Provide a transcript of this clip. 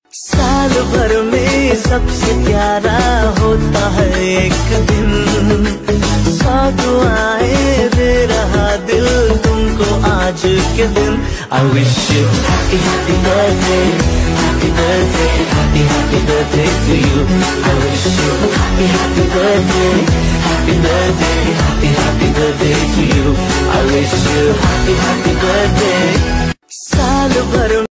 साल भर में सबसे प्यारा होता है एक दिन, सौ दुआएं दे रहा दिल तुमको आज के दिन। I wish you happy happy birthday, happy birthday, happy happy birthday to you. I wish you happy happy birthday, happy birthday, happy happy birthday to you. I wish you happy happy birthday। साल भर